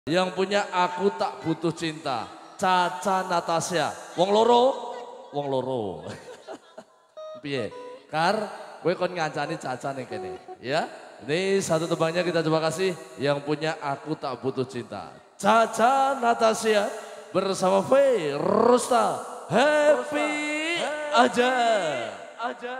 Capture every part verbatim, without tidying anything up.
Yang punya Aku Tak Butuh Cinta, Caca Natasha. Wong loro, wong loro. Piye? Kar, gue kon ngancani Caca nih kene, ya. Ini satu tebangnya kita coba kasih. Yang punya Aku Tak Butuh Cinta, Caca Natasha bersama Faye Rusta. Happy aja, aja.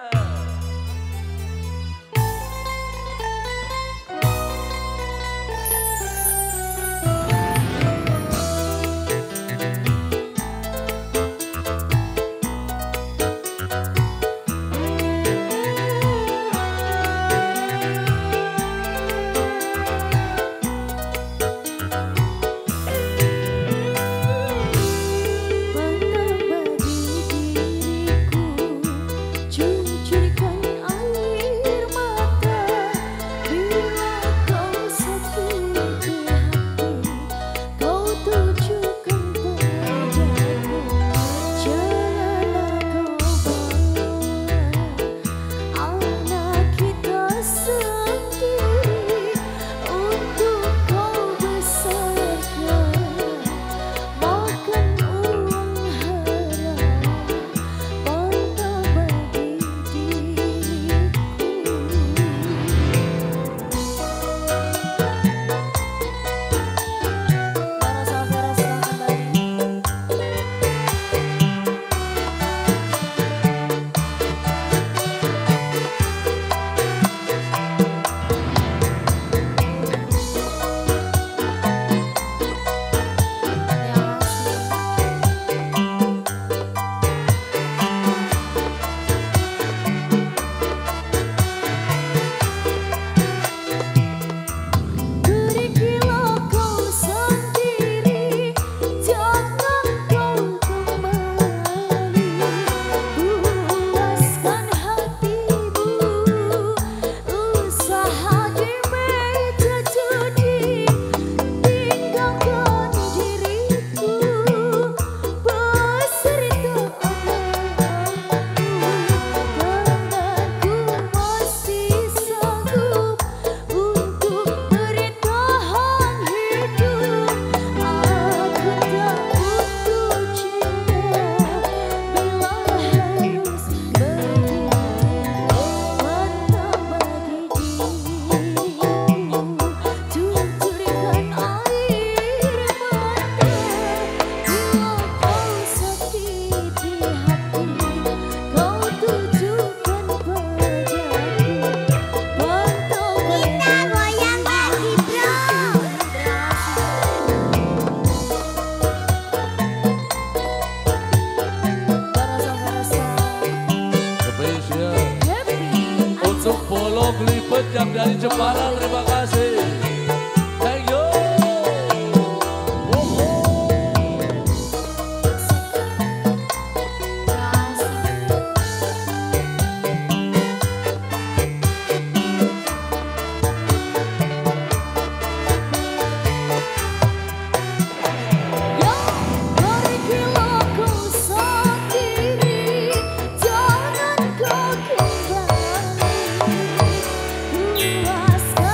Glipet yang dari Jepara, terima kasih. Thank you. Luaskan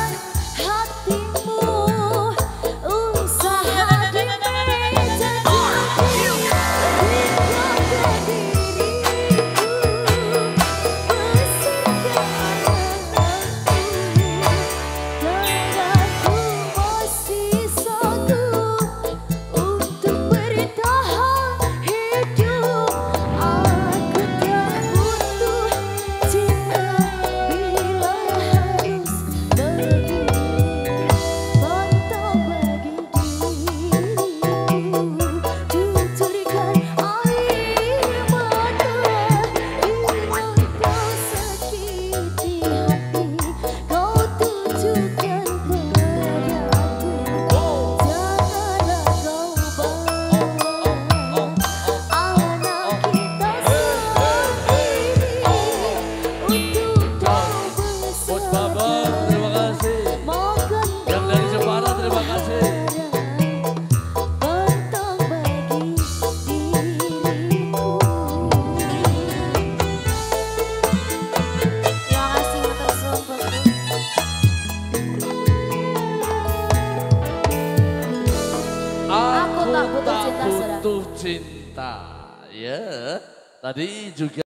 Aku tak butuh tak cinta, saudara. butuh cinta. Ya, tadi juga